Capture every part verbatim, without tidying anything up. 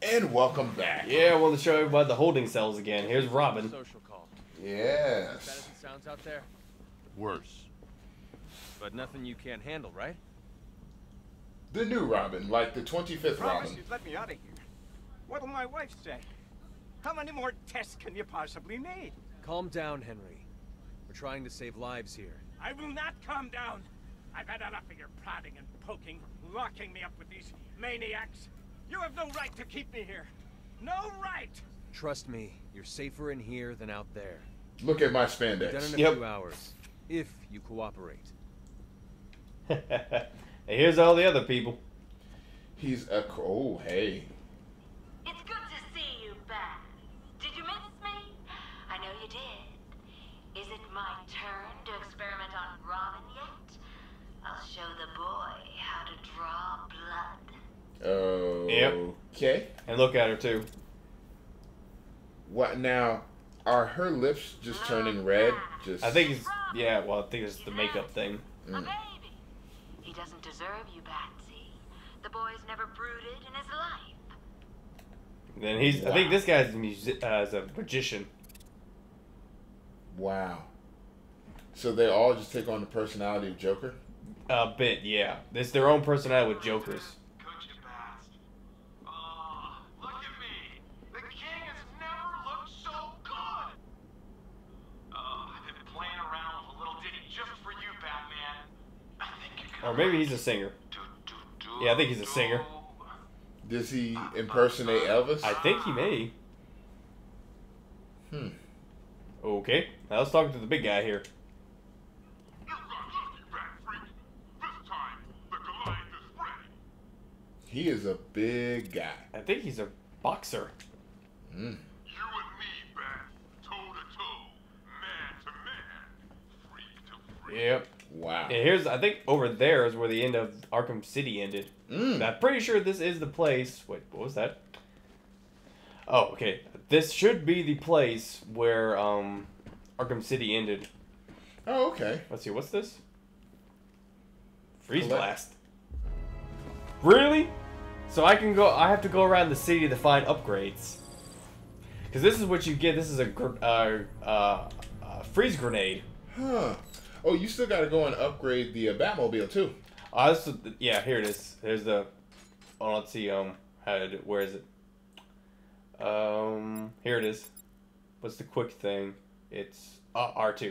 And welcome back. Yeah, I want to show everybody the holding cells again. Here's Robin. Social call. Yes. As bad as it sounds out there. Worse. But nothing you can't handle, right? The new Robin, like the twenty-fifth Promise Robin. you'd let me out of here. What'll my wife say? How many more tests can you possibly need? Calm down, Henry. We're trying to save lives here. I will not calm down. I've had enough of your prodding and poking, locking me up with these maniacs. You have no right to keep me here. No right! Trust me, you're safer in here than out there. Look at my We're done in spandex. a Yep. few hours, if you cooperate. And here's all the other people. He's a... Oh, hey. It's good to see you back. Did you miss me? I know you did. Is it my turn to experiment on Robin yet? I'll show the boy how to draw blood. Yep. Okay. And look at her, too. What now? Are her lips just turning red? Just. I think it's... Yeah, well, I think it's the makeup thing. A baby. He doesn't deserve you, Batsy. The boy's never brooded in his life. Then he's... I think this guy's a, music, uh, is a magician. Wow. So they all just take on the personality of Joker? A bit, yeah. It's their own personality with Jokers. Could you, Bast? Oh, look at me. The king has never looked so good. Oh, I've been playing around with a little ditty just for you, Batman. I think you can. Or maybe he's a singer. Yeah, I think he's a singer. Does he impersonate Elvis? I think he may. Hmm. Okay. Now let's talk to the big guy here. He is a big guy. I think he's a boxer. Mm. You and me, Bat, toe to toe, man to man, free to free. Yep. Wow. And here's, I think over there is where the end of Arkham City ended. Mm. I'm pretty sure this is the place. Wait, what was that? Oh, okay. This should be the place where um, Arkham City ended. Oh, okay. Let's see, what's this? Freeze Collect- blast. Really? So I can go. I have to go around the city to find upgrades. Because this is what you get. This is a gr- uh, uh, uh, freeze grenade. Huh. Oh, you still got to go and upgrade the uh, Batmobile too. Oh, this is, yeah, here it is. Here's the. Oh, let's see. Um, how did it, where is it? Um, here it is. What's the quick thing? It's uh, R two.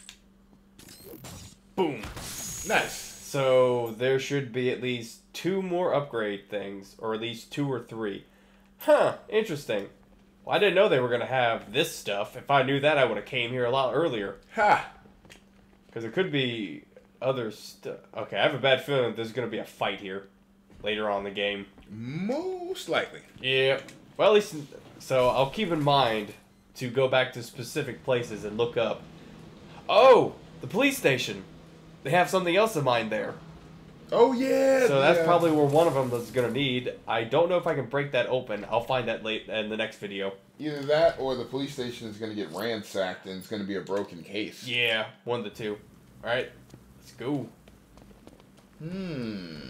Boom. Nice. So there should be at least two more upgrade things, or at least two or three. Huh, interesting. Well, I didn't know they were going to have this stuff. If I knew that, I would have came here a lot earlier. Ha! Because there could be other stuff. Okay, I have a bad feeling that there's going to be a fight here later on in the game. Most likely. Yeah. Well, at least... So I'll keep in mind to go back to specific places and look up. Oh! The police station! They have something else in mind there. Oh, yeah! So that's yeah. probably where one of them is going to need. I don't know if I can break that open. I'll find that late in the next video. Either that or the police station is going to get ransacked and it's going to be a broken case. Yeah, one of the two. Alright, let's go. Hmm.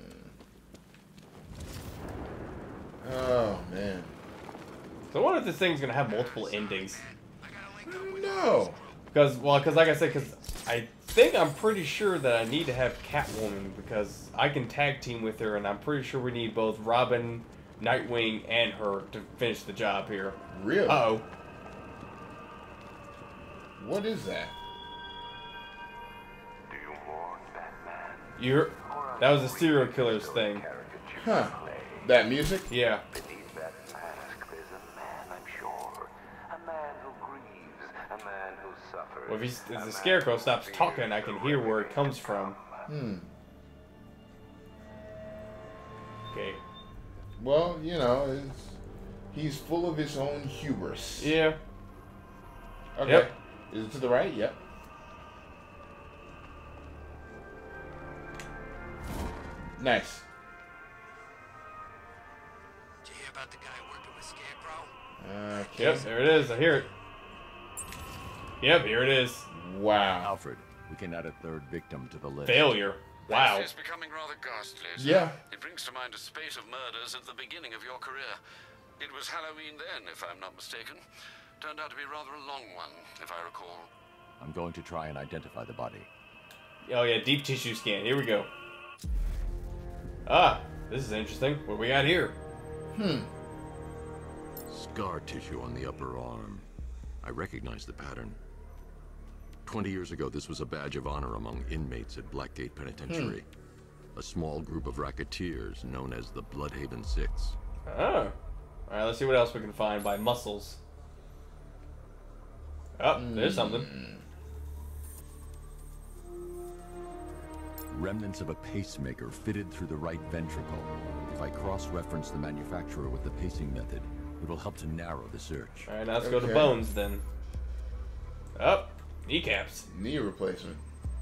Oh, man. So I wonder if this thing's going to have multiple endings. No. Because, well, because like I said, because I think I'm pretty sure that I need to have Catwoman because I can tag team with her, and I'm pretty sure we need both Robin, Nightwing, and her to finish the job here. Really? Uh-oh. What is that? Do you mourn Batman? You're, that was a serial killer's thing. Huh. That music? Yeah. Beneath that mask, there's a man, I'm sure. A man who grieves, a man who suffers. Well, if, he's, if the Scarecrow stops talking, I can hear where it comes from. Hmm. Okay. Well, you know, it's, he's full of his own hubris. Yeah. Okay. Yep. Is it to the right? Yep. Nice. Did you hear about the guy working with Scarecrow? Okay. Yep, there it is. I hear it. Yep, here it is. Wow. Alfred, we can add a third victim to the list. Failure. Wow. This is becoming rather ghastly. Yeah. It brings to mind a spate of murders at the beginning of your career. It was Halloween then, if I'm not mistaken. Turned out to be rather a long one, if I recall. I'm going to try and identify the body. Oh yeah, deep tissue scan. Here we go. Ah, this is interesting. What we got here? Hmm. Scar tissue on the upper arm. I recognize the pattern. Twenty years ago, this was a badge of honor among inmates at Blackgate Penitentiary. Hmm. A small group of racketeers known as the Bloodhaven Six. Oh. Alright, let's see what else we can find by muscles. Oh, there's something. Remnants of a pacemaker fitted through the right ventricle. If I cross-reference the manufacturer with the pacing method, it will help to narrow the search. Alright, now let's Okay. go to bones then. Oh, kneecaps. Knee replacement.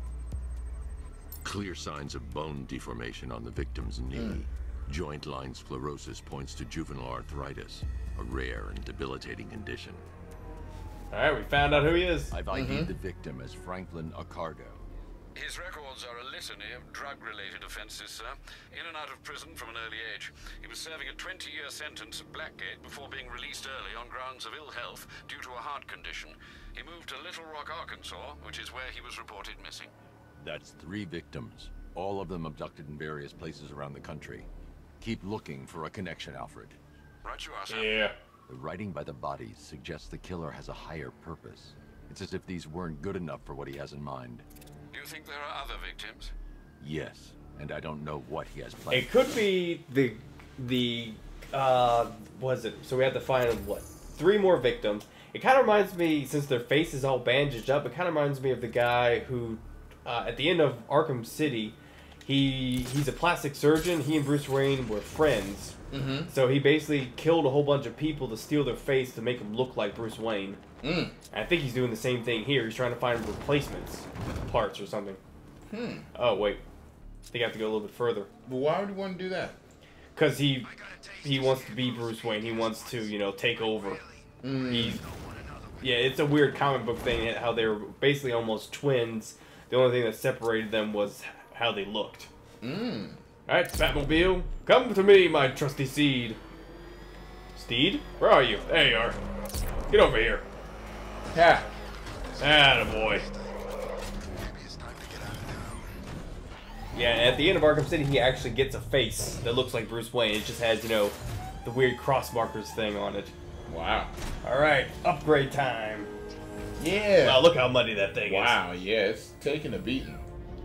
Clear signs of bone deformation on the victim's knee. Mm. Joint line sclerosis points to juvenile arthritis, a rare and debilitating condition. Alright, we found out who he is. I've I D'd Mm-hmm. the victim as Franklin Accardo. His records are a litany of drug-related offenses, sir. In and out of prison from an early age. He was serving a twenty-year sentence at Blackgate before being released early on grounds of ill health due to a heart condition. He moved to Little Rock, Arkansas, which is where he was reported missing. That's three victims, all of them abducted in various places around the country. Keep looking for a connection, Alfred. Right you are, sir. Yeah. The writing by the bodies suggests the killer has a higher purpose. It's as if these weren't good enough for what he has in mind. Do you think there are other victims? Yes, and I don't know what he has planned. It could be the the uh was it? So we have to find what? Three more victims. It kind of reminds me, since their face is all bandaged up, it kind of reminds me of the guy who uh, at the end of Arkham City, he he's a plastic surgeon. He and Bruce Wayne were friends. Mm-hmm. So he basically killed a whole bunch of people to steal their face to make them look like Bruce Wayne. Mm. And I think he's doing the same thing here. He's trying to find replacements, parts or something. Hmm. Oh wait, I think I have to go a little bit further. But why would you want to do that? Cause he he wants to be Bruce Wayne. He wants to, you know, take over. Mm. He's yeah, it's a weird comic book thing how they were basically almost twins. The only thing that separated them was how they looked. Mm. All right, Batmobile, come to me, my trusty steed. Steed, where are you? There you are. Get over here. Ha! Attaboy. Yeah, at the end of Arkham City, he actually gets a face that looks like Bruce Wayne. It just has, you know, the weird cross markers thing on it. Wow. All right, upgrade time. Yeah. Wow, look how muddy that thing Wow, yeah, it's taking a beating.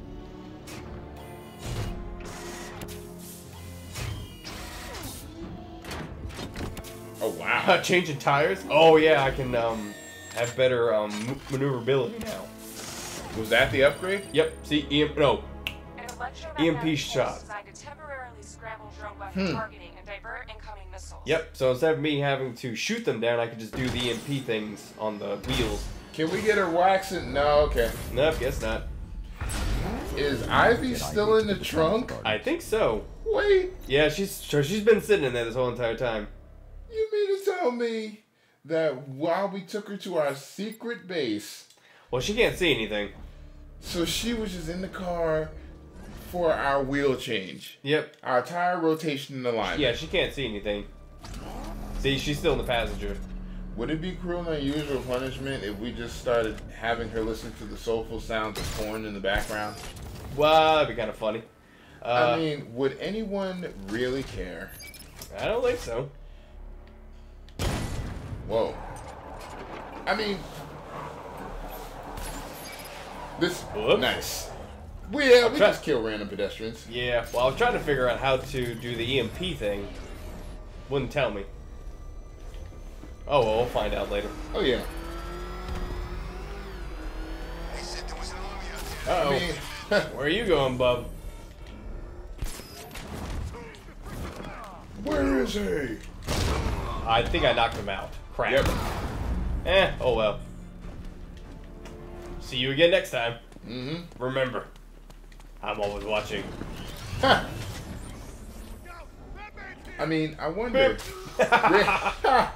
Oh, wow. is. Changing tires? Oh, yeah, I can um, have better um, m- maneuverability now. Was that the upgrade? Yep, see, E M no, An electromagnetic E M P pulse shot. designed to temporarily scramble drone weapon Hmm. targeting and divert incoming missiles. Yep, so instead of me having to shoot them down, I can just do the E M P things on the wheels. Can we get her waxing? No, okay. Nope, guess not. Is Ivy still in the trunk? I think so. Wait, Yeah, she's so she's been sitting in there this whole entire time. you mean to tell me that while we took her to our secret base, Well, she can't see anything. so she was just in the car for our wheel change, Yep. our tire rotation and alignment? Yeah, she can't see anything. See, she's still in the passenger. Would it be cruel and unusual punishment if we just started having her listen to the soulful sounds of porn in the background? Well, that'd be kind of funny. Uh, I mean, would anyone really care? I don't think so. Whoa. I mean, this Whoops. nice. Well, yeah, we try- just kill random pedestrians. Yeah, well, I was trying to figure out how to do the E M P thing. Wouldn't tell me. Oh, well, we'll find out later. Oh yeah. They said there was an army out there. Uh-oh. I mean, Where are you going, bub? where is he? I think I knocked him out. Crap. Yep. Eh, oh well. See you again next time. Mm-hmm. Remember, I'm always watching. Huh. I mean, I wonder. uh,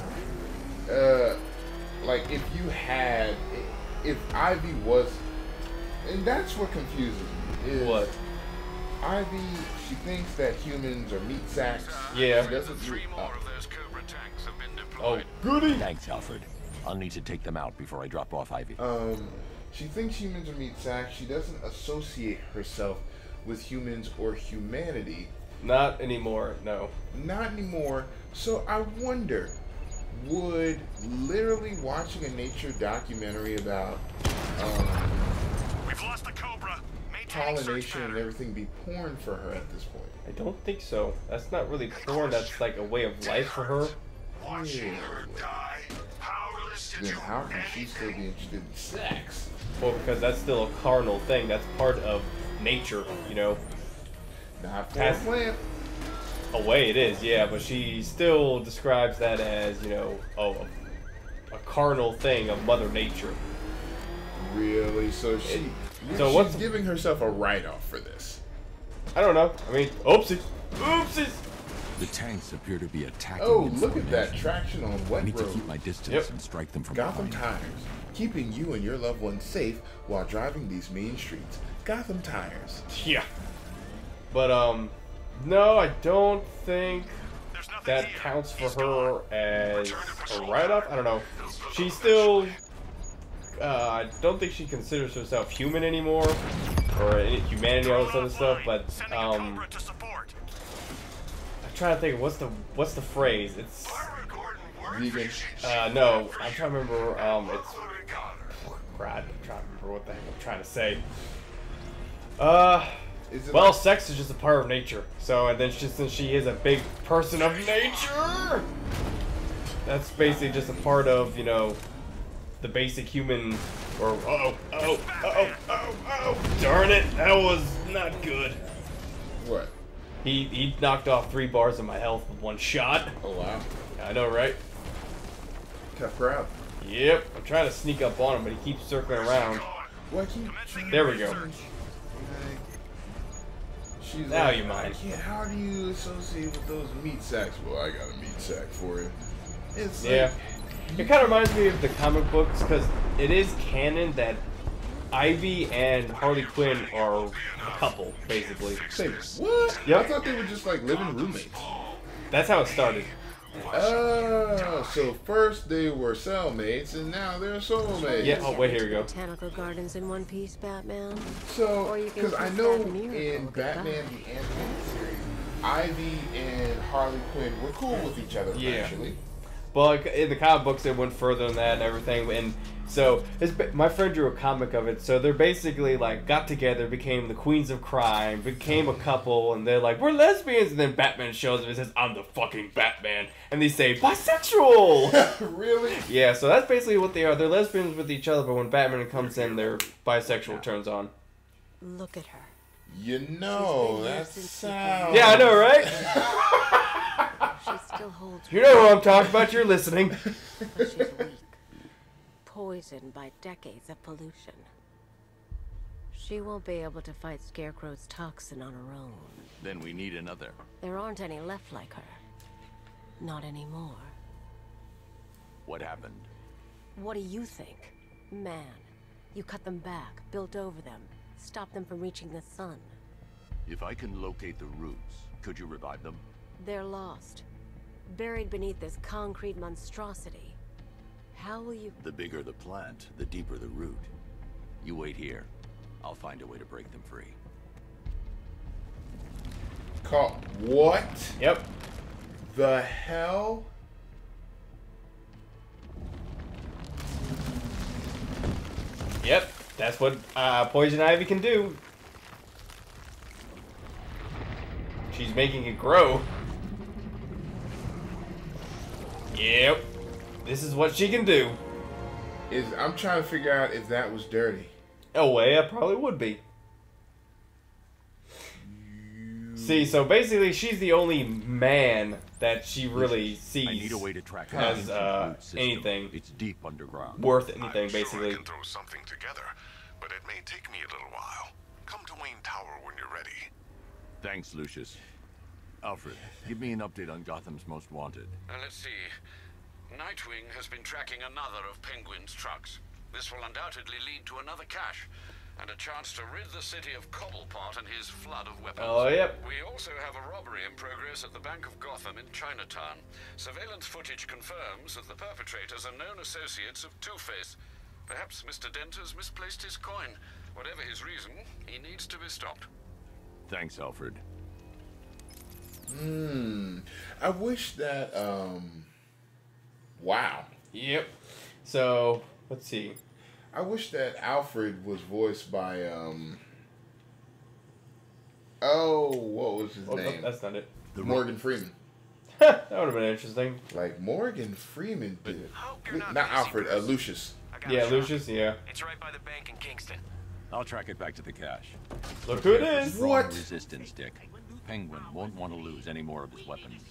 like if you had, if Ivy was, and that's what confuses me. Is What? Ivy, she thinks that humans are meat sacks. Yeah. She doesn't Three uh, more of those Cobra tanks have been Oh, deployed. goody! Thanks, Alfred. I'll need to take them out before I drop off Ivy. Um, she thinks humans are meat sacks. She doesn't associate herself with humans or humanity. Not anymore, no. Not anymore. So I wonder, would literally watching a nature documentary about um, We've lost the Cobra. pollination and everything be porn for her at this point? I don't think so. That's not really porn, that's like a way of life for her. Watching her die, powerless to Then do how can she still be interested in sex? Well, because that's still a carnal thing. That's part of nature, you know. Not for Has- a plant. A way it is, yeah, but she still describes that as, you know, oh, a, a carnal thing of Mother Nature. Really? So she, So she's what's- giving herself a write-off for this. I don't know. I mean, oopsies. Oopsies! The tanks appear to be attacking. Oh, in look at that formation. traction on I wet need to road. keep my distance Yep. and strike them from Gotham behind. Tires, keeping you and your loved ones safe while driving these mean streets. Gotham Tires. Yeah. But, um, no, I don't think There's nothing that here. counts for He's her gone. as Return to a patrol. write-off. I don't know. She still, uh, I don't think she considers herself human anymore, or any humanity, all this other stuff. But Sending a um, Cobra to support. I'm trying to think. What's the what's the phrase? It's Barbara Gordon worked Vegan. for uh, no. I'm trying to remember. Um, it's Chloe Connor. crap. I'm trying to remember what the heck I'm trying to say. Uh. Is it Well, like- sex is just a part of nature. So, and then she, since she is a big person of nature, that's basically just a part of, you know, the basic human. Or oh, oh, oh, oh, oh! Darn it, that was not good. What? He he knocked off three bars of my health with one shot. Oh wow. I know, right? Tough crowd. Yep. I'm trying to sneak up on him, but he keeps circling around. What? Keep There we go. She's Now like, you mind. Yeah, how do you associate with those meat sacks? Well, I got a meat sack for you. It's Yeah. like, It kind of reminds me of the comic books because it is canon that Ivy and Harley Quinn are a couple, basically. say what? Yep. I thought they were just like living roommates. That's how it started. Oh, so first they were cellmates and now they're soulmates. Yeah. Oh, wait, here we go. Botanical gardens in one piece, Batman. So, Or you can because I keep know that miracle in goodbye. Batman the Animated Series, Ivy and Harley Quinn were cool with each other Yeah. eventually. But like, in the comic books, it went further than that and everything. And so, it's, ba- my friend drew a comic of it. So they're basically like got together, became the queens of crime, became a couple, and they're like, we're lesbians. And then Batman shows up and says, I'm the fucking Batman. And they say, bisexual! Really? Yeah, so that's basically what they are. They're lesbians with each other, but when Batman comes in, their bisexual turns on. Look at her. You She's know, been here that since sounds... Yeah, I know, right? She still holds. You know who I'm talking about. You're listening. But she's weak. Poisoned by decades of pollution. She won't be able to fight Scarecrow's toxin on her own. Then we need another. There aren't any left like her. Not anymore. What happened? What do you think? Man, you cut them back, built over them, stopped them from reaching the sun. If I can locate the roots, could you revive them? They're lost. Buried beneath this concrete monstrosity. How will you... The bigger the plant, the deeper the root. You wait here. I'll find a way to break them free. Call what? Yep. The hell? Yep. That's what uh, Poison Ivy can do. She's making it grow. Yep. This is what she can do. Is I'm trying to figure out if that was dirty. Oh, well, yeah, probably would be. See, so basically, she's the only man that she really sees I need a way to track it as into the uh, root system. anything It's deep underground. worth anything, I'm sure basically. I can throw something together, but it may take me a little while. Come to Wayne Tower when you're ready. Thanks, Lucius. Alfred, give me an update on Gotham's Most Wanted. Uh, let's see. Nightwing has been tracking another of Penguin's trucks. This will undoubtedly lead to another cache. and a chance to rid the city of Cobblepot and his flood of weapons. Oh, yep. We also have a robbery in progress at the Bank of Gotham in Chinatown. Surveillance footage confirms that the perpetrators are known associates of Two-Face. Perhaps Mister Dent has misplaced his coin. Whatever his reason, he needs to be stopped. Thanks, Alfred. Hmm. I wish that, um... Wow. Yep. So, let's see. I wish that Alfred was voiced by, um... Oh, what was his Oh, name? that's not it. Morgan Freeman. That would have been interesting. Like, Morgan Freeman did. not Not busy, Alfred, uh, Bruce. Lucius. Yeah, Lucius, yeah. It's right by the bank in Kingston. I'll track it back to the cache. Look who it Prepare for is. strong What? resistance, Dick. Penguin won't want to lose any more of his weapons.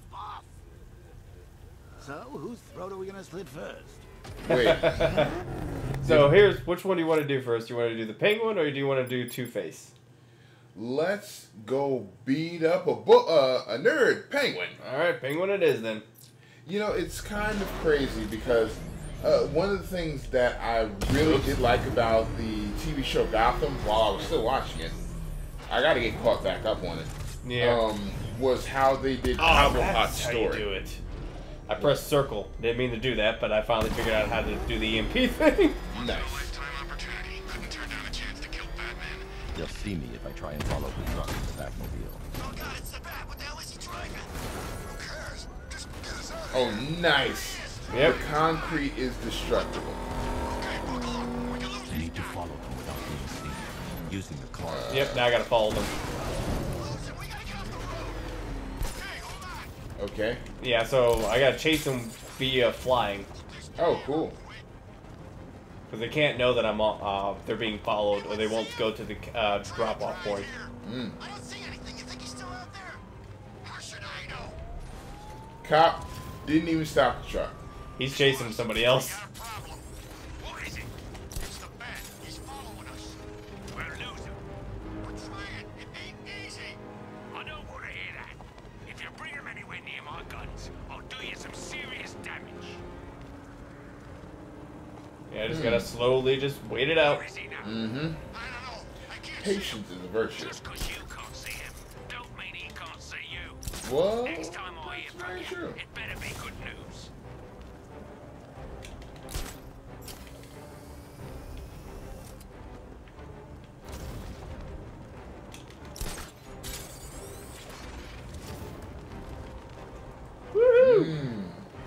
So, whose throat are we gonna slit first? Wait. So here's, which one do you want to do first? Do you want to do the Penguin or do you want to do Two-Face? Let's go beat up a bo uh, a nerd penguin. All right, Penguin it is then. You know, it's kind of crazy because uh, one of the things that I really did like about the T V show Gotham, while I was still watching it, I got to get caught back up on it. Yeah. Um, was how they did Oh, Cobblepot's that's how story. you do it. I pressed circle. Didn't mean to do that, but I finally figured out how to do the E M P thing. Nice. They'll see me if I try and follow the truck in the Batmobile. Oh god, it's the bat. What the hell is he driving? Who cares? Just get us out of Oh, here. nice. Yep. The concrete is destructible. I need to follow them without being seen, using the car. Yep, now I gotta follow them. Okay. Yeah, so I gotta chase them via flying. Oh, cool. Because they can't know that I'm uh, they're being followed, or they won't go to the uh, drop-off point. Mm. I don't see anything. You think he's still out there? How should I know? Cop didn't even stop the truck. He's chasing somebody else. What is it? It's the bat. He's following us. We're losing. We're trying. It ain't easy. I don't want to hear that. If you bring him anywhere near my guns, I'll do you some serious damage. Yeah, I just gotta slowly just wait it out. Mm-hmm. Patience is a virtue. Just because you can't see him, don't mean he can't see you. What? Next time I hear from you, it better be good news. Woohoo!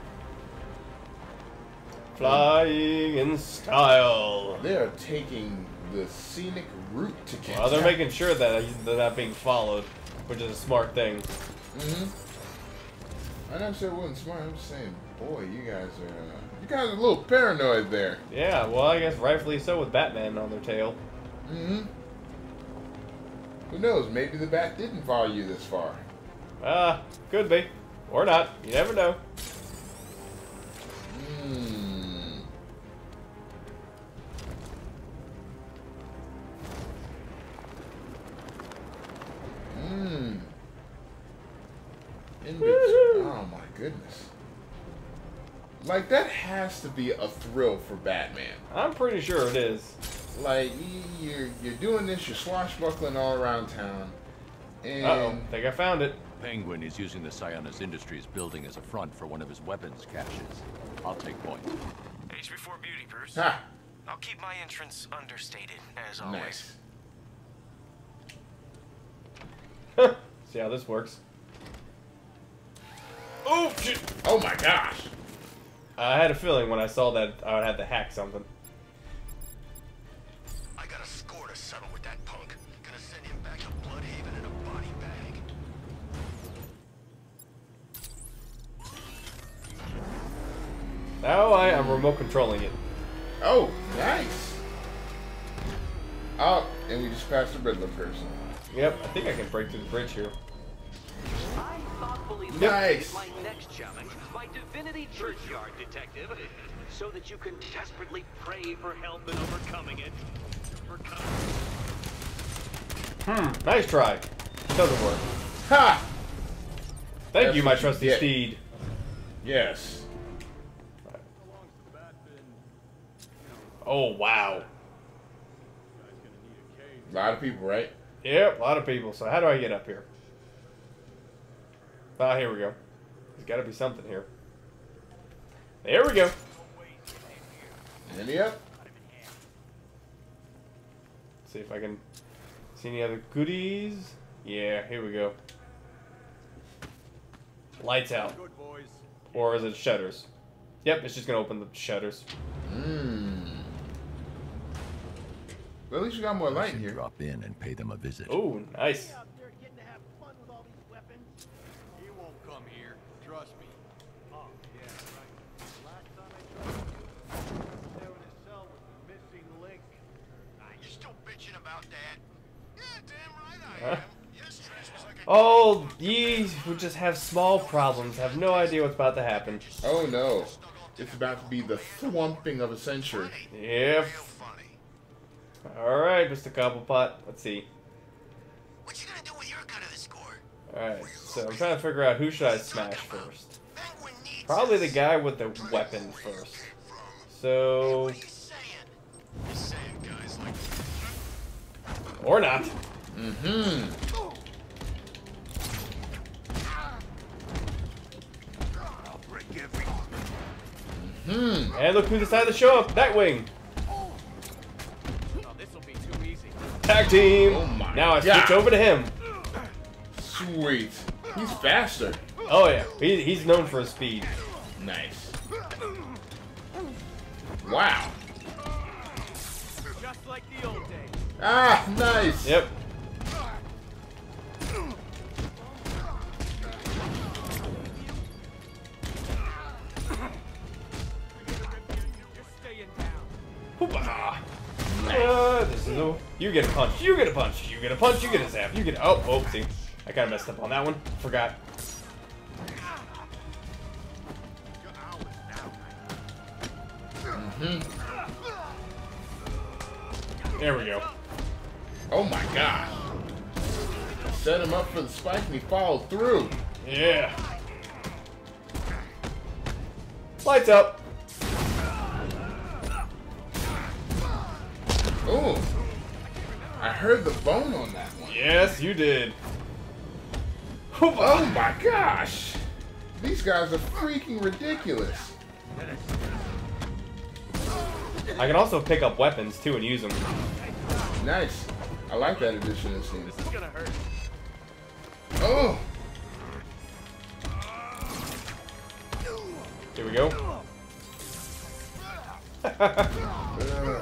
Flying in style. They are taking the scenic route to get Well, they're down. making sure that they're not being followed, which is a smart thing. Mm-hmm. I never said it wasn't smart. I'm just saying, boy, you guys are uh, you guys are a little paranoid there. Yeah, well, I guess rightfully so with Batman on their tail. Mm-hmm. Who knows? Maybe the bat didn't follow you this far. Ah, could be. Or not. You never know. Hmm. Hmm. In between. Oh my goodness. Like, that has to be a thrill for Batman. I'm pretty sure it is. Like, y- you're you're doing this, you're swashbuckling all around town, and Uh-oh, I think I found it. Penguin is using the Sionis Industries building as a front for one of his weapons caches. I'll take point. Age before beauty, Bruce. Ha! I'll keep my entrance understated, as always. Nice. See how this works. Oh shit! Oh my gosh! I had a feeling when I saw that I would have to hack something. I got a score to settle with that punk. Gonna send him back to Bloodhaven in a body bag. Now I am remote controlling it. Oh, nice! Oh, and we just passed the Riddler person. Yep, I think I can break through the bridge here. I thoughtfully Nice. my next challenge by Divinity Churchyard Detective, so that you can desperately pray for help in overcoming it. Hmm, nice try. Doesn't work. Ha! Thank That's you, my what you trusty get. steed. Yes. Oh, wow. A lot of people, right? Yep, a lot of people. So how do I get up here? Ah, here we go. There's got to be something here. There we go. And yep. See if I can see any other goodies. Yeah, here we go. Lights out. Or is it shutters? Yep, it's just gonna open the shutters. Mmm. Well, at least you got more light in here. Drop in and pay them a visit. Oh, nice. He won't come here. Trust me. Oh, yeah, right. Last time I tried to there in his cell with the missing link. Ah, you're still bitching about that? Yeah, damn right I am. Yesterday's was like a Oh, ye who just have small problems have no idea what's about to happen. Oh no. It's about to be the swamping of a century. Yep. Alright, Mister Cobblepot. Let's see. What you gonna do with your cut of the score? Alright, so I'm trying to figure out who should I smash first. Probably the guy with the weapon first. So... Or not. Mm-hmm. Hmm. And look who decided to show up. Nightwing. Oh, this'll be too easy. Tag team. Oh my now I switch God. over to him. Sweet. He's faster. Oh yeah. He, he's known for his speed. Nice. Wow. Just like the old days. Ah, nice. Yep. Hoopah. Uh, this is a, you get a punch, you get a punch, you get a punch, you get a zap, you get a, oh, oh, see. I kind of messed up on that one. Forgot. Mm-hmm. There we go. Oh my gosh. Set him up for the spike and he followed through. Yeah. Lights up. Ooh. I heard the bone on that one. Yes, you did. Oh my gosh. These guys are freaking ridiculous. I can also pick up weapons too and use them. Nice. I like that addition to the scene. This is gonna hurt. Oh. Here we go. uh.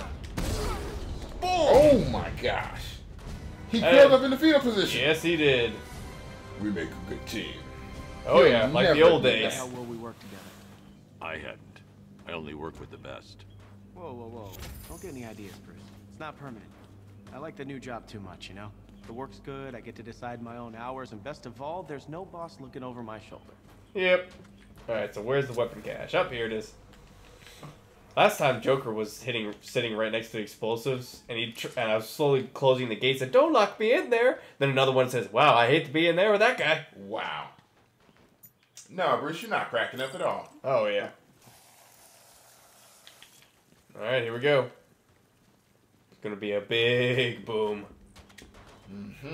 Oh my gosh. He Hey. curled up in the fetal position. Yes, he did. We make a good team. Oh You'll yeah, like the never old do days. that. How will we work together? I hadn't. I only work with the best. Whoa, whoa, whoa. Don't get any ideas, Bruce. It's not permanent. I like the new job too much, you know? The work's good, I get to decide my own hours, and best of all, there's no boss looking over my shoulder. Yep. Alright, so where's the weapon cache? Up here it is. Last time Joker was hitting, sitting right next to the explosives, and he tr and I was slowly closing the gates and don't lock me in there. Then another one says, "Wow, I hate to be in there with that guy." Wow. No, Bruce, you're not cracking up at all. Oh yeah. All right, here we go. It's gonna be a big boom. Mm-hmm.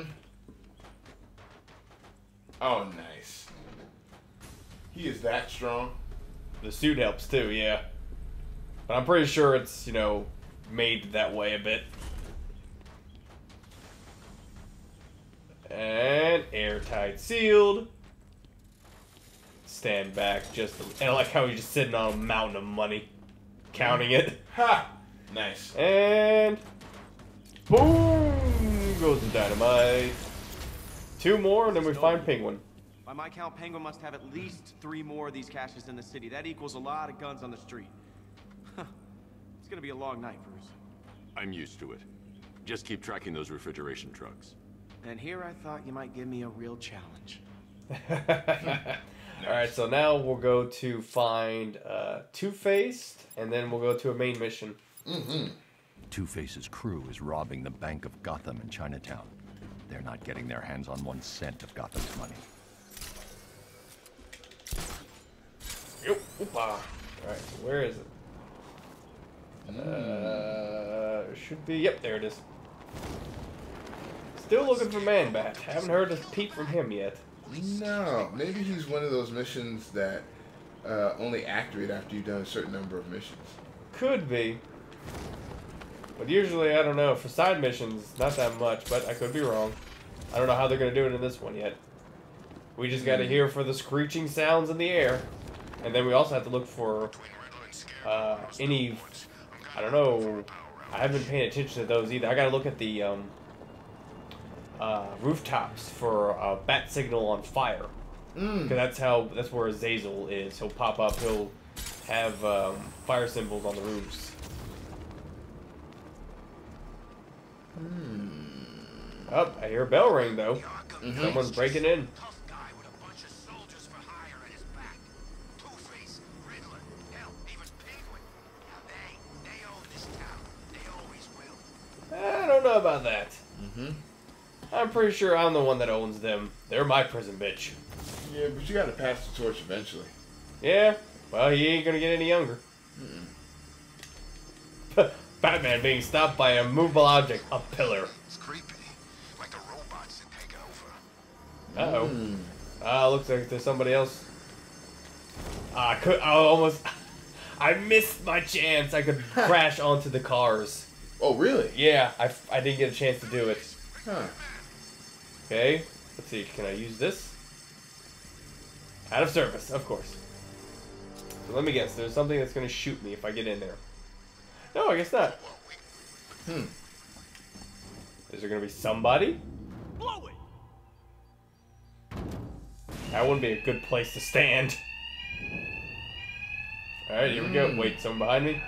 Oh, nice. He is that strong. The suit helps too, yeah. But I'm pretty sure it's, you know, made that way a bit. And airtight sealed. Stand back just a, and I like how he's just sitting on a mountain of money. Counting it. Ha! Nice. And boom goes the dynamite. Two more and then we find Penguin. By my count, Penguin must have at least three more of these caches in the city. That equals a lot of guns on the street. It's gonna be a long night, Bruce. I'm used to it. Just keep tracking those refrigeration trucks. And here I thought you might give me a real challenge. Alright, so now we'll go to find uh, Two-Faced, and then we'll go to a main mission. Mm-hmm. Two-Face's crew is robbing the Bank of Gotham in Chinatown. They're not getting their hands on one cent of Gotham's money. Yep. Alright, so where is it? Uh, should be, yep, there it is. Still looking for Man-Bat. Haven't heard a peep from him yet. No, maybe he's one of those missions that uh, only activate after you've done a certain number of missions. Could be. But usually, I don't know, for side missions, not that much, but I could be wrong. I don't know how they're going to do it in this one yet. We just got to hear for the screeching sounds in the air. And then we also have to look for uh, any, I don't know, I haven't been paying attention to those either. I got to look at the um, uh, rooftops for a bat signal on fire. Because Mm. that's how, that's where Azazel is. He'll pop up, he'll have um, fire symbols on the roofs. Hmm. Oh, I hear a bell ring though. Mm-hmm. Someone's breaking in. I don't know about that. Mm-hmm. I'm pretty sure I'm the one that owns them. They're my prison bitch. Yeah, but you gotta pass the torch eventually. Yeah? Well, he ain't gonna get any younger. Mm-mm. Batman being stopped by a movable object, a pillar. It's creepy. Like the robots had taken over. Uh-oh. Mm. Ah, looks like there's somebody else. Ah, I could, I almost, I missed my chance. I could crash onto the cars. Oh, really? Yeah, I, I didn't get a chance to do it. Huh. Okay, let's see, can I use this? Out of service, of course. So let me guess, there's something that's going to shoot me if I get in there. No, I guess not. Hmm. Is there going to be somebody? Blow it! That wouldn't be a good place to stand. Alright, here we go. Wait, someone behind me?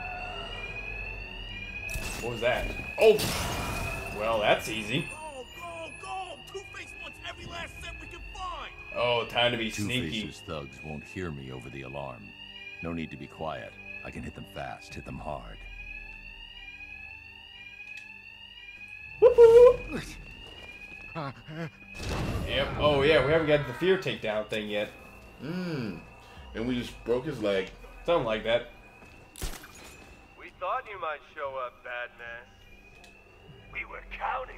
What was that? Oh! Well, that's easy. Go, go, go! Two-Face wants every last cent we can find! Oh, time to be sneaky. Two-Face's thugs won't hear me over the alarm. No need to be quiet. I can hit them fast, hit them hard. Woohoo! Yep. Oh, yeah, we haven't got the fear takedown thing yet. Mmm. And we just broke his leg. Something like that. We thought you might show up, Batman. We were counting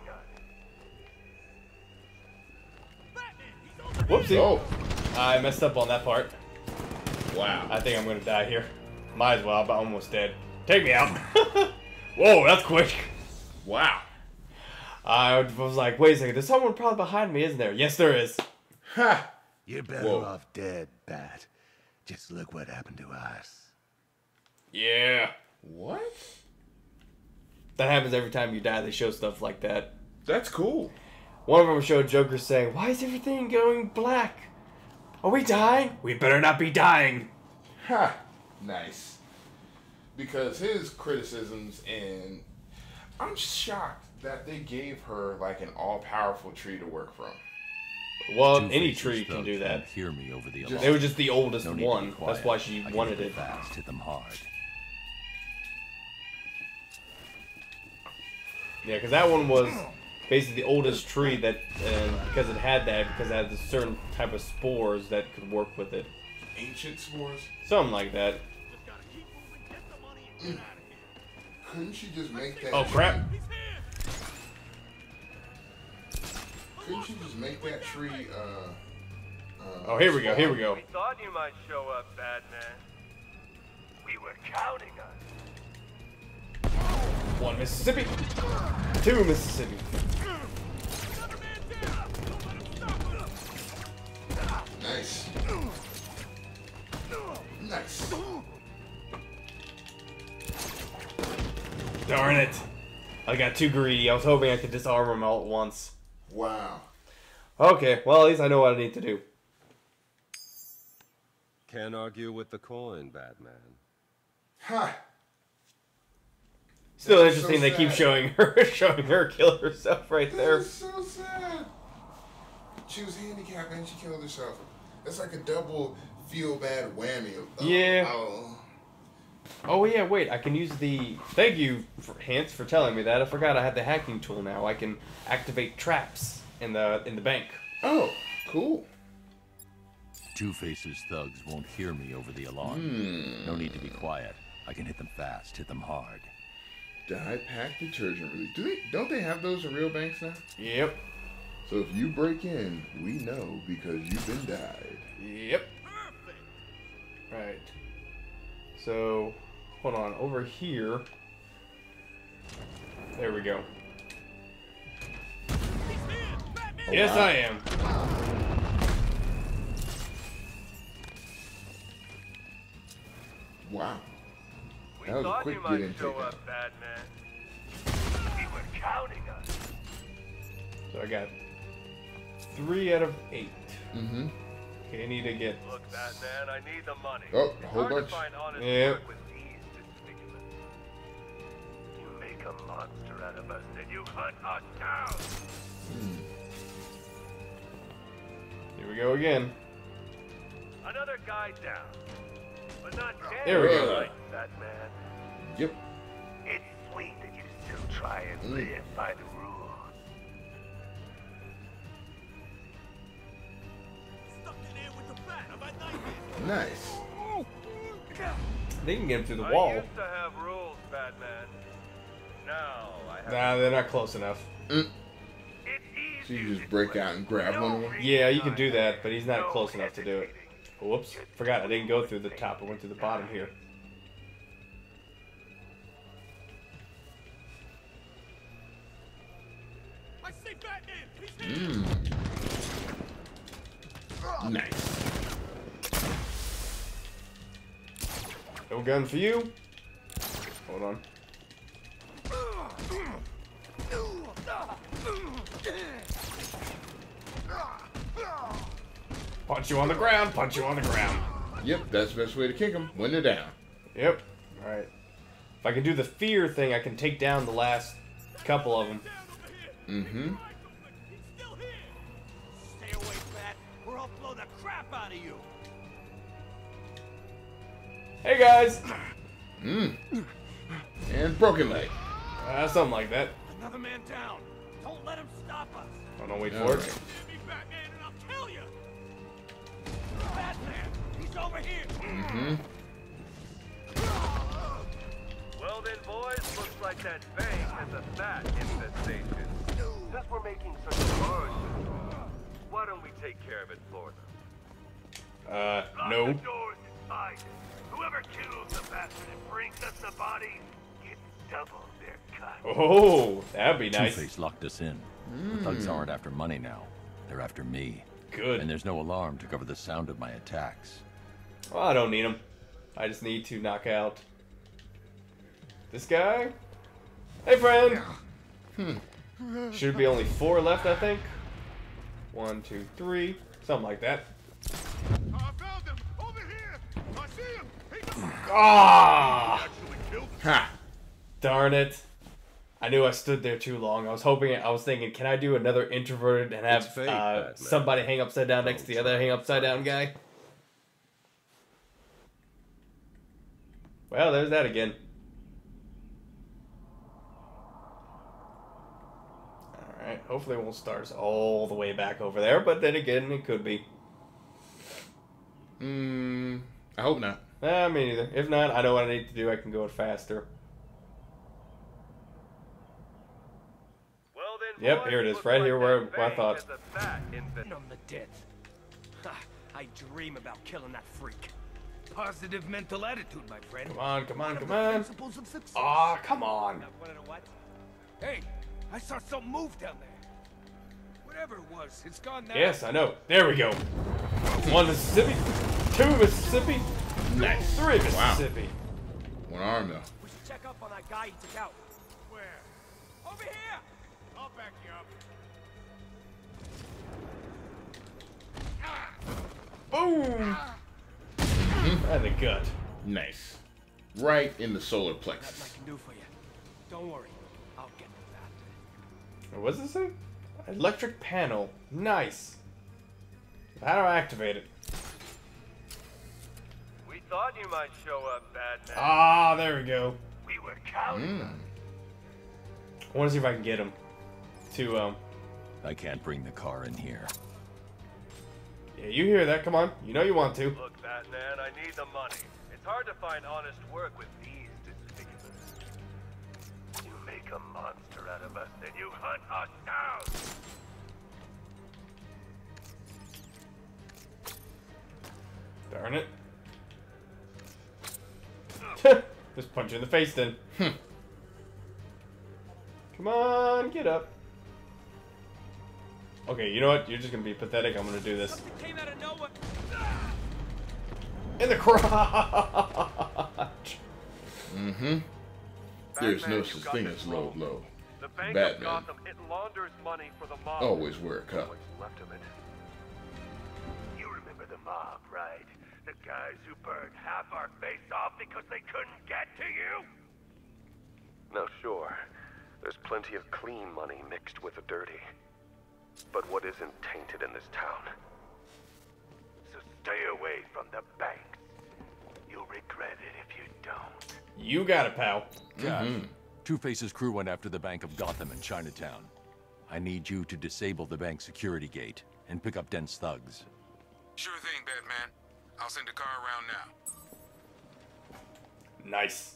on it. Whoopsie. Oh. I messed up on that part. Wow. I think I'm going to die here. Might as well. I'm almost dead. Take me out. Whoa, that's quick. Wow. I was like, wait a second. There's someone probably behind me, isn't there? Yes, there is. Ha! You're better Whoa. off dead, Bat. Just look what happened to us. Yeah. What? That happens every time you die. They show stuff like that. That's cool. One of them showed Joker saying, why is everything going black? Are we dying? We better not be dying. Ha! Nice. Because his criticisms, and I'm shocked that they gave her like an all-powerful tree to work from. Well, Two-Face's any tree can thugs do that. won't hear me over the alarm. It was just the oldest No need to be one. quiet. That's why she I can wanted hit it. them fast, hit them hard. Yeah, because that one was basically the oldest tree that, and because it had that, because it had a certain type of spores that could work with it. Ancient spores? Something like that. Mm. Couldn't she just make that Oh, tree? crap. Couldn't she just make that tree, uh... uh Oh, here we go, here we go. We thought you might show up, Batman. We were counting on it. One Mississippi. Two Mississippi. Nice. Nice. Darn it. I got too greedy. I was hoping I could disarm them all at once. Wow. Okay, well, at least I know what I need to do. Can't argue with the coin, Batman. Ha! Still That's interesting so they keep sad. showing her showing her kill herself right there. That's so sad. She was handicapped and she killed herself. That's like a double feel-bad whammy. Oh, Yeah. Oh. Oh yeah, wait, I can use the... Thank you, for, Hans, for telling me that. I forgot I had the hacking tool now. I can activate traps in the in the bank. Oh, cool. Two-Face's thugs won't hear me over the alarm. Hmm. No need to be quiet. I can hit them fast, hit them hard. Dye pack detergent release. Do they? Don't they have those in real banks now? Yep. So if you break in, we know because you've been died. Yep. Right. So, hold on. Over here. There we go. Oh, yes, wow. I am. Wow. We That was a thought quick you get might intake. show up, Batman. We were counting us. So I got three out of eight. Mm-hmm. Okay, I need to get. Look, Batman, I need the money. Oh, It's a whole hard bunch. to find honest Yep. work with these disfigurements. You make a monster out of us, then you hunt us down. Hmm. Here we go again. Another guy down. But not dead. There we go. Right, Batman. Yep. It's sweet that you still try and Mm. live by the rules. Stuck in there with the bat. I'm at night. Nice. They can get him through the I wall. used to have rules, Batman. Now I have. Nah, they're not close enough. Mm. So you just break out and grab one of them? Yeah, you can do that, but he's not close enough to do it. Whoops. Forgot I didn't go through the top. I went through the bottom here. I see Batman. He's here. Mm. Nice. No gun for you. Hold on. Punch you on the ground. Punch you on the ground. Yep, that's the best way to kick them when they're down. Yep. Alright. If I can do the fear thing, I can take down the last couple of them. Mm-hmm. Stay away, Bat, or I'll blow the crap out of you. Hey, guys! Mm. And broken leg. Uh, something like that. Another man down. Don't let him stop us. Oh, no, wait All for right. it. Give me Batman and I'll kill you. Batman, he's over here. Mm-hmm. Well then, boys, looks like that bank has a bat infestation. Since we're making such a large, why don't we take care of it for them? Uh, Lock no. the doors inside. Whoever kills the bastard and brings us the body gets double their cut. Oh, that'd be nice. Two-Face locked us in. The thugs aren't after money now. They're after me. Good. And there's no alarm to cover the sound of my attacks. Well, I don't need them. I just need to knock out this guy. Hey, friend. Hmm. Should be only four left, I think. One, two, three, something like that. I found him over here. I see him. He's Ah! Ha! Darn it. I knew I stood there too long. I was hoping, I was thinking, can I do another introverted and have It's fate, uh, Batman. somebody hang upside down next to the other hang upside down guy? Well, there's that again. Alright, hopefully it won't start us all the way back over there, but then again, it could be. Mm, I hope not. Nah, me neither. If not, I know what I need to do. I can go it faster. Well then, Yep, boys, here it is. looks Right like here where, that where I bank thought. has a bat infestation. I'm the dead. Ha, I dream about killing that freak. Positive mental attitude, my friend. Come on, come on, One of come the on. principles of success. Aw, come on. Now, one of the what? Hey, I saw something move down there. Whatever it was, it's gone now. Yes, I know. There we go. One Mississippi, two Mississippi, Nice. three Wow. Mississippi. One arm, though. We should check up on that guy he took out. Where? Over here! I'll back you up. Boom! Right in the gut. Nice. Right in the solar Nothing I plexus. can do for you. Don't worry, I'll get to that. What's this thing? Electric panel. Nice. How do I activate it? We thought you might show up, Batman. Ah, there we go. We were counting. Mm. I want to see if I can get him to, um... I can't bring the car in here. Yeah, you hear that. Come on. You know you want to. Look, Batman, I need the money. It's hard to find honest work with these disfigurements. You make a monster out of us, then you hunt us down. Darn it. Just punch you in the face then. Come on, get up. Okay, you know what? You're just gonna be pathetic. I'm gonna do this. Came out of nowhere. In the crotch. Mm-hmm. There's no such thing as low low. The Bank Batman. of Gotham, it launders money for the mob. Always wear a cup. What's left of it. You remember the mob, right? The guys who burned half our face off because they couldn't get to you? Now, sure, there's plenty of clean money mixed with the dirty. But what isn't tainted in this town? So stay away from the banks. You'll regret it if you don't. You got it, pal. Josh, Two-Face's crew went after the Bank of Gotham in Chinatown. I need you to disable the bank security gate and pick up dense thugs. Sure thing, Batman. I'll send a car around now. Nice.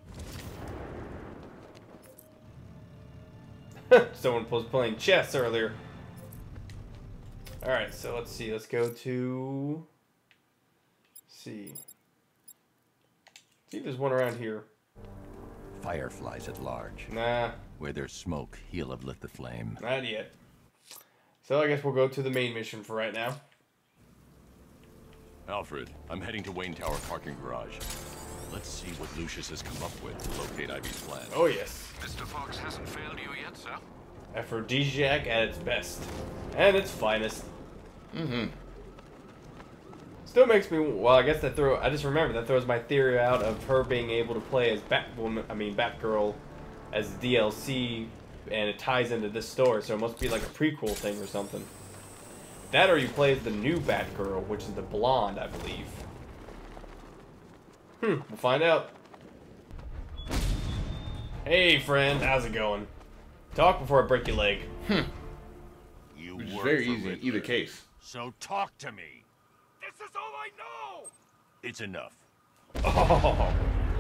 Someone was playing chess earlier. Alright, so let's see. Let's go to... Let's see. See if there's one around here. Fireflies at large. Nah. Where there's smoke, he'll have lit the flame. Not yet. So I guess we'll go to the main mission for right now. Alfred, I'm heading to Wayne Tower parking garage. Let's see what Lucius has come up with to locate Ivy's plan. Oh, yes. Mister Fox hasn't failed you yet, sir. Aphrodisiac at its best. And its finest. Mm-hmm. Still makes me... Well, I guess that throw... I just remember that throws my theory out of her being able to play as Batwoman... I mean, Batgirl as D L C, and it ties into this story, so it must be like a prequel thing or something. That or you play as the new Batgirl, which is the blonde, I believe. Hmm, we'll find out. Hey, friend, how's it going? Talk before I break your leg. Hmm. You Which is work very for easy in Riddler, either case. So talk to me. This is all I know. It's enough. Oh.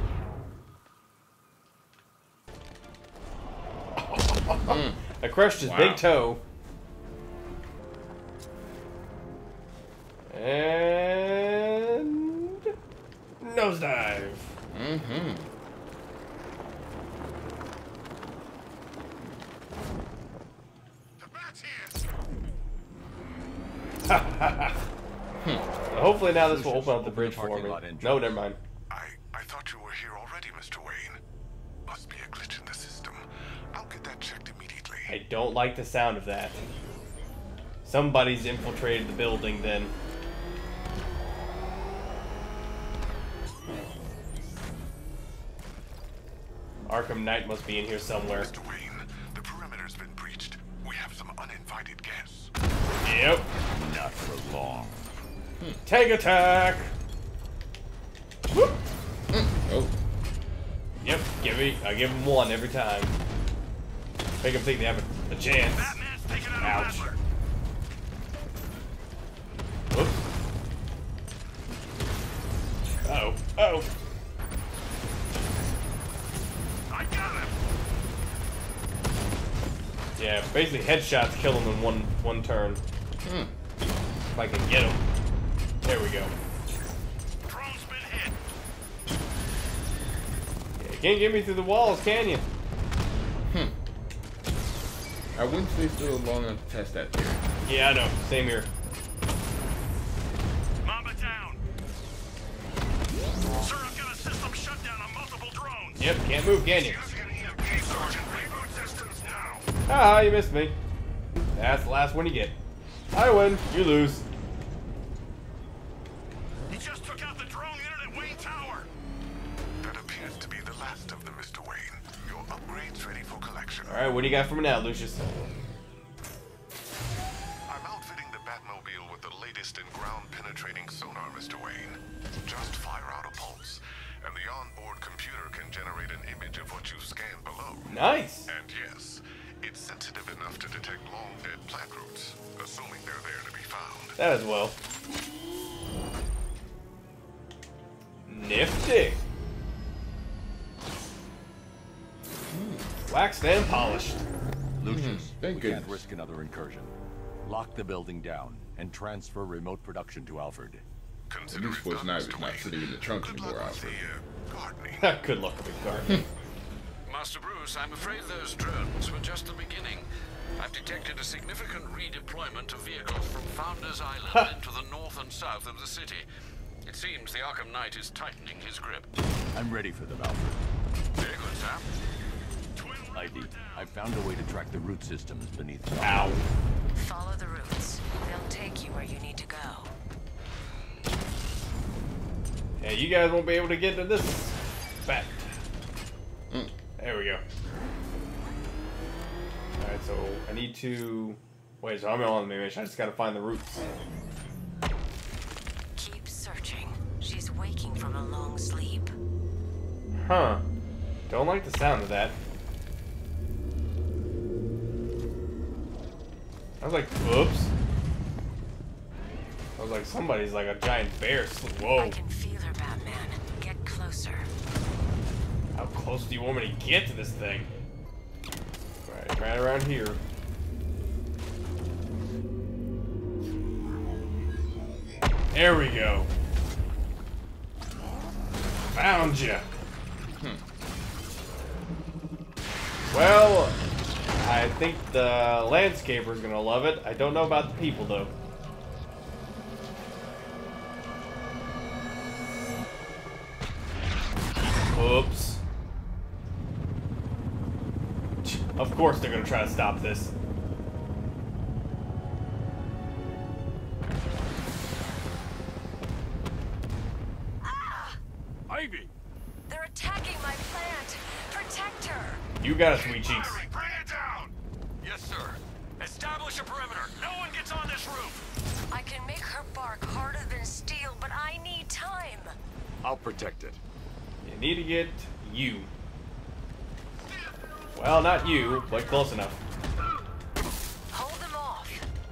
Mm. I crushed his Wow. big toe. And... nosedive. Mm-hmm. The bat's here. So hopefully now this will open up the bridge for me. No, never mind. I I thought you were here already, Mister Wayne. Must be a glitch in the system. I'll get that checked immediately. I don't like the sound of that. Somebody's infiltrated the building then. Arkham Knight must be in here somewhere. Mister Wayne, the perimeter's been breached. We have some uninvited guests. Yep. Not for long. Tank attack! Whoop. Oh. Yep, give me, I give him one every time. Make him think they have a, a chance. Batman's taking out Ouch. a Rattler. Whoops. Uh-oh. Uh-oh. I got him. Yeah, basically headshots kill him in one one turn. Hmm. If I can get him. There we go. Drone's been hit. Yeah, you can't get me through the walls, can you? Hmm. I wouldn't stay still long enough to test that theory. Yeah, I know. Same here. Mamba down. Sir, I've got a system shutdown on multiple drones. Yep, can't move, can you? Using an E M P, Sergeant. Reboot systems now. Ah, you missed me. That's the last one you get. I win, you lose. He just took out the drone unit at Wayne Tower. That appears to be the last of them, Mister Wayne. Your upgrade's ready for collection. Alright, what do you got for me now, Lucius? I'm outfitting the Batmobile with the latest in ground-penetrating sonar, Mister Wayne. Just fire out a pulse, and the onboard computer can generate an image of what you scanned below. Nice! And yes, it's sensitive enough to detect long-dead plant roots, assuming they're there to be found. That as well. Nifty! Waxed and polished. Lucius, Thank we goodness. can't risk another incursion. Lock the building down and transfer remote production to Alfred. At least Poison Ivy's not sitting in the trunk anymore, Alfred. Good luck with gardening. Master Bruce, I'm afraid those drones were just the beginning. I've detected a significant redeployment of vehicles from Founders Island into the north and south of the city. It seems the Arkham Knight is tightening his grip. I'm ready for them, Alfred. Very good, sir. Ivy, I've found a way to track the root systems beneath the Ow. Follow the roots. They'll take you where you need to go. Yeah, you guys won't be able to get to this fact. Mm. There we go. Alright, so I need to... Wait, so I'm on the mission. I just gotta find the roots. Keep searching. She's waking from a long sleep. Huh. Don't like the sound of that. I was like, oops. I was like, somebody's like a giant bear. Whoa. I can feel her, Batman. Get closer. How close do you want me to get to this thing? Right, right around here. There we go. Found you. Hmm. Well, I think the landscaper's gonna love it. I don't know about the people though. Oops. Of course they're gonna try to stop this. Ah! Ivy! They're attacking my plant. Protect her. You got it, sweet cheeks. Bring it down! Yes, sir. Establish a perimeter. No one gets on this roof. I can make her bark harder than steel, but I need time. I'll protect it. You need to get you. Well, not you, but close enough. Hold them off.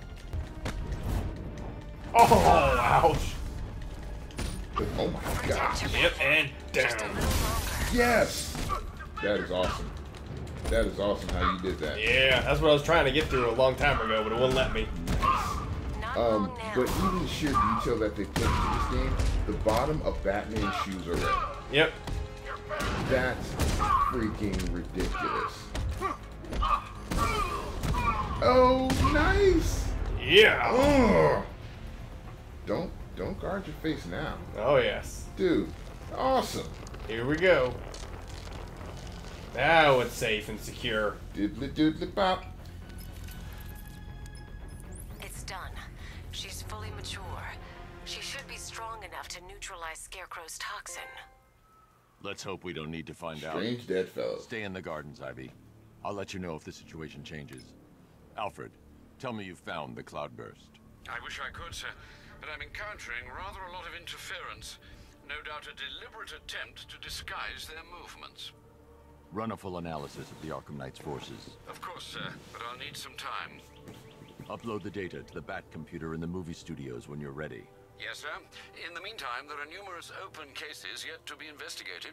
Oh, ouch. Oh my god. Yep, and down. Yes! That is awesome. That is awesome how you did that. Yeah, that's what I was trying to get through a long time ago, but it wouldn't let me. Um, but even the sheer detail that they put into this game, the bottom of Batman's shoes are red. Yep. That's freaking ridiculous. Oh, nice! Yeah! Ugh. Don't don't guard your face now. Oh yes. Dude, awesome. Here we go. Now it's safe and secure. Diddly doodly pop. It's done. She's fully mature. She should be strong enough to neutralize Scarecrow's toxin. Let's hope we don't need to find out. Strange dead fellows. Stay in the gardens, Ivy. I'll let you know if the situation changes. Alfred, tell me you found the cloudburst. I wish I could, sir, but I'm encountering rather a lot of interference. No doubt a deliberate attempt to disguise their movements. Run a full analysis of the Arkham Knight's forces. Of course, sir, but I'll need some time. Upload the data to the Bat computer in the movie studios when you're ready. Yes, sir. In the meantime, there are numerous open cases yet to be investigated.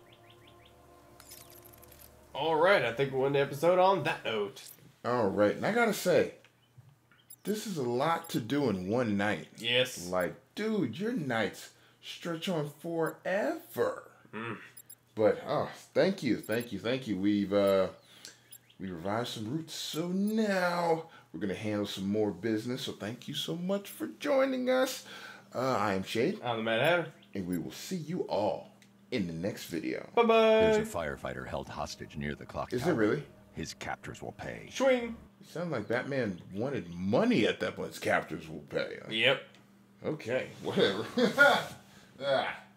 Alright, I think we'll end the episode on that note. Alright, and I gotta say, this is a lot to do in one night. Yes. Like, dude, your nights stretch on forever. Mm. But, oh, thank you, thank you, thank you. We've, uh, we revived some roots, so now we're going to handle some more business. So thank you so much for joining us. Uh, I am Shade. I'm the Mad Hatter. And we will see you all in the next video. Bye-bye. There's a firefighter held hostage near the clock Is tower. it really? His captors will pay. Swing. It sounded like Batman wanted money at that point. His captors will pay. Yep. Okay, whatever. ah.